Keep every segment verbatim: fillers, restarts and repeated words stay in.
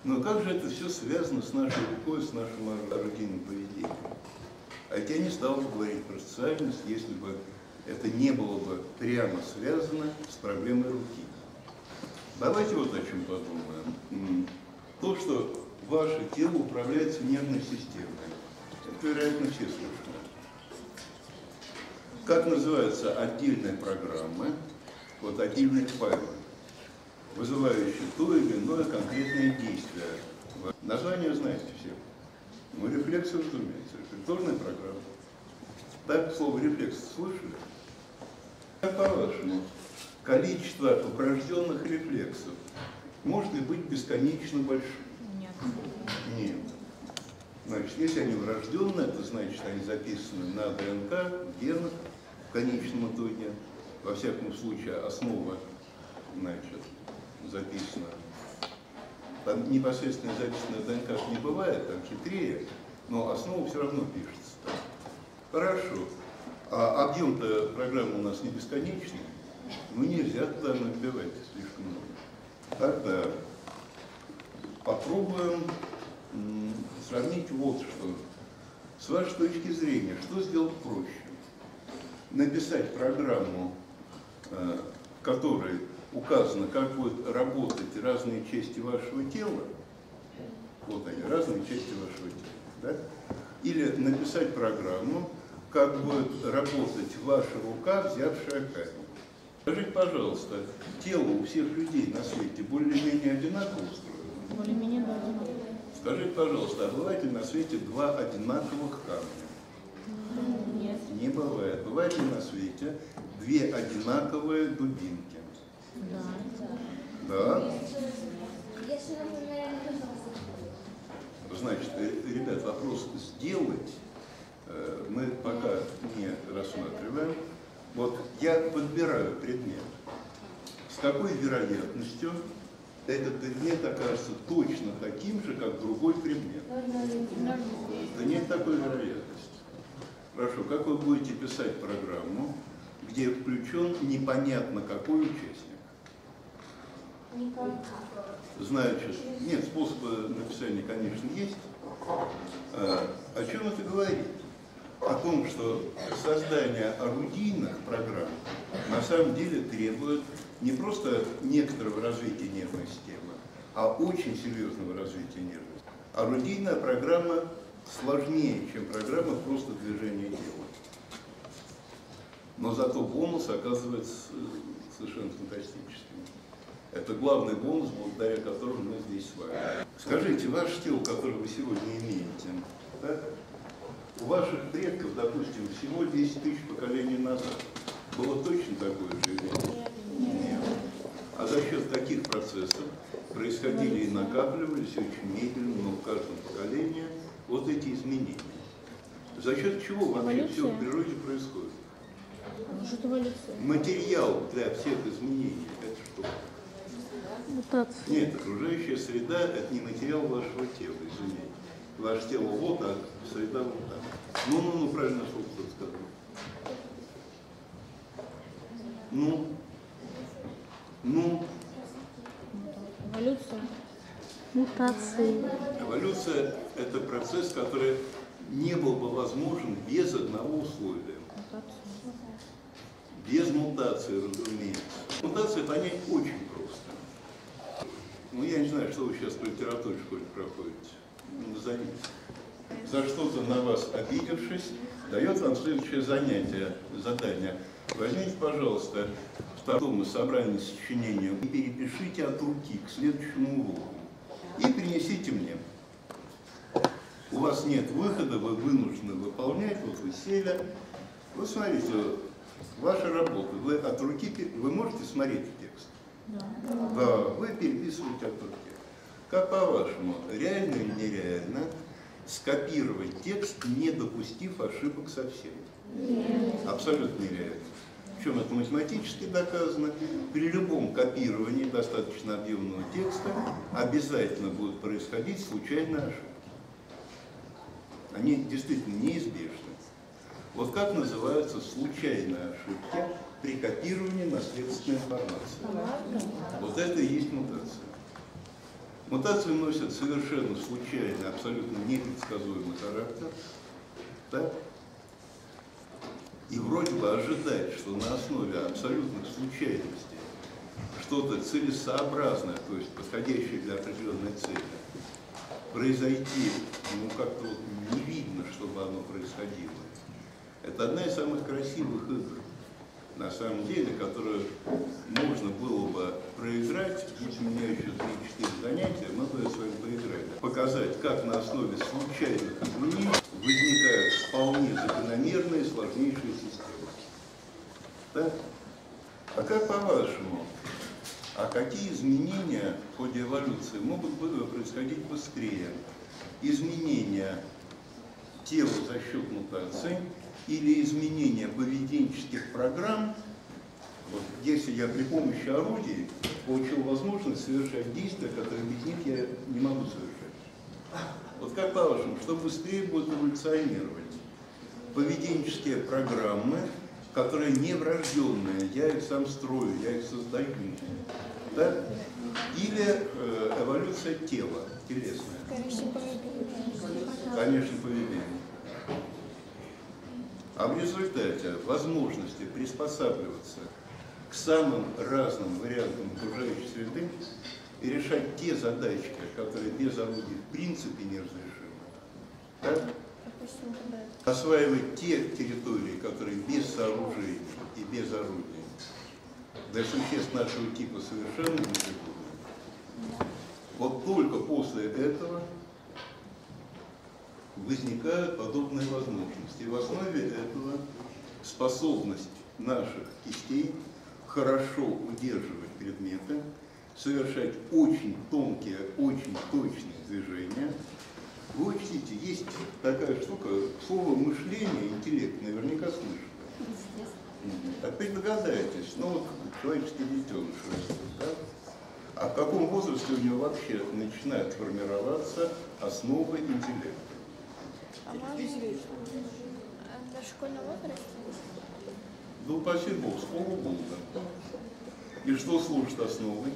Но как же это все связано с нашей рукой, с нашим орудийным поведением? А ведь я не стал бы говорить про социальность, если бы это не было бы прямо связано с проблемой руки. Давайте вот о чем подумаем. То, что ваше тело управляется нервной системой, это, вероятно, все слышали. Как называется отдельная программа, вот отдельные файлы, вызывающие то или иное конкретное действие. Название знаете все. Ну, рефлексы, разумеется, рефлекторная программа. Так, слово рефлекс слышали? Как по-вашему, количество врожденных рефлексов может ли быть бесконечно большим? Нет. Нет. Значит, если они врожденные, это значит, они записаны на ДНК, в генах, в конечном итоге. Во всяком случае, основа, значит, записана. Там непосредственно записанная ДНК не бывает, там хитрее, но основа все равно пишется. Хорошо. А объем-то программы у нас не бесконечный. Ну, нельзя туда набивать слишком много. Тогда попробуем сравнить вот что. С вашей точки зрения, что сделать проще? Написать программу, в которой указано, как будут работать разные части вашего тела. Вот они, разные части вашего тела. Да? Или написать программу, как будет работать ваша рука, взявшая камень. Скажите, пожалуйста, тело у всех людей на свете более-менее одинаково устроено? Более-менее, да, одинаково. Скажите, пожалуйста, а бывает ли на свете два одинаковых камня? Нет. Не бывает. Бывает ли на свете две одинаковые дубинки? Да. Да? Значит, ребят, вопрос сделать мы пока не рассматриваем. Вот я подбираю предмет. С какой вероятностью этот предмет окажется точно таким же, как другой предмет? Да нет такой вероятности. Хорошо, как вы будете писать программу, где включен непонятно какой участник? Значит, нет, способы написания, конечно, есть. А, о чем это говорит? О том, что создание орудийных программ на самом деле требует не просто некоторого развития нервной системы, а очень серьезного развития нервной системы. Орудийная программа сложнее, чем программа просто движения тела. Но зато бонус оказывается совершенно фантастическим. Это главный бонус, благодаря которому мы здесь с вами. Скажите, ваше тело, которое вы сегодня имеете, так? У ваших предков, допустим, всего десять тысяч поколений назад было точно такое же явление? Нет. А за счет каких процессов происходили и накапливались очень медленно, но в каждом поколении вот эти изменения? За счет чего вообще все в природе происходит? Может, эволюция. Материал для всех изменений – это что? Мутация. Нет, окружающая среда – это не материал вашего тела, извините. Ваше тело вот так, среда вот так. Ну, ну, ну, правильно слово сказал. Ну, ну. Эволюция. Мутации. Эволюция – это процесс, который не был бы возможен без одного условия. Мутация. Без мутации, разумеется. Мутацию понять очень просто. Ну, я не знаю, что вы сейчас по литературе в школе проходите. На занятии. За что-то на вас обидевшись, дает вам следующее занятие, задание. Возьмите, пожалуйста, второе собрание сочинения и перепишите от руки к следующему уроку. И принесите мне. У вас нет выхода, вы вынуждены выполнять, вот вы сели. Вот смотрите, ваша работа, вы от руки, вы можете смотреть текст? Да. Да, вы переписываете от руки. Как по-вашему, реально или нереально скопировать текст, не допустив ошибок совсем? Нет. Абсолютно нереально. Причем это математически доказано. При любом копировании достаточно объемного текста обязательно будут происходить случайные ошибки. Они действительно неизбежны. Вот как называются случайные ошибки при копировании наследственной информации? Вот это и есть мутация. Мутации носят совершенно случайный, абсолютно непредсказуемый характер. Да? И вроде бы ожидать, что на основе абсолютных случайностей что-то целесообразное, то есть подходящее для определенной цели, произойти, ну как-то вот не видно, чтобы оно происходило. Это одна из самых красивых игр, на самом деле, которую можно было бы проиграть, будь у меня еще три-четыре занятия, мы бы с вами поиграли. Показать, как на основе случайных изменений возникают вполне закономерные сложнейшие системы. Да? А как по-вашему, а какие изменения в ходе эволюции могут происходить быстрее? Изменения тела за счет мутаций или изменения поведенческих программ, вот если я при помощи орудий получил возможность совершать действия, которые без них я не могу совершать. Вот как по-вашему, что быстрее будет эволюционировать? Поведенческие программы, которые не врожденные, я их сам строю, я их создаю. Да? Или э, эволюция тела, телесная? Конечно, поведение. А в результате возможности приспосабливаться к самым разным вариантам окружающей среды и решать те задачки, которые без орудий в принципе неразрешимы. Да? Осваивать те территории, которые без сооружений и без орудий для существ нашего типа совершенно непригодны. Вот только после этого возникают подобные возможности. И в основе этого способность наших кистей хорошо удерживать предметы, совершать очень тонкие, очень точные движения. Вы учтите, есть такая штука, слово мышление, интеллект, наверняка слышали. Опять догадаетесь, ну вот человеческий детеныш растет, да? А в каком возрасте у него вообще начинает формироваться основа интеллекта? А можно до школьного возраста? Ну, упаси Бог, с полугода. И что служит основой?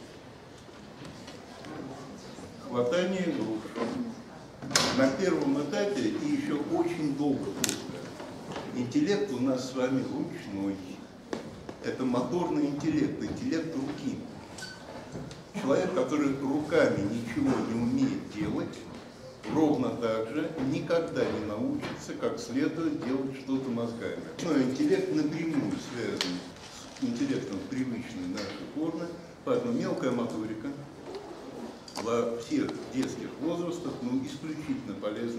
Хватание груш. На первом этапе и еще очень долго после. Интеллект у нас с вами ручной. Это моторный интеллект, интеллект руки. Человек, который руками ничего не умеет делать, ровно так же никогда не научится, как следует делать что-то мозгами. Но интеллект напрямую связан с интеллектом привычной нашей формы, поэтому мелкая моторика во всех детских возрастах, ну, исключительно полезна.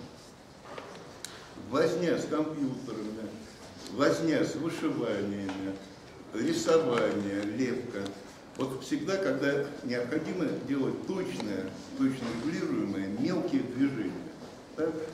Возня с компьютерами, возня с вышиваниями, рисование, лепка. Вот всегда, когда необходимо делать точные, точно регулируемые мелкие движения. Так?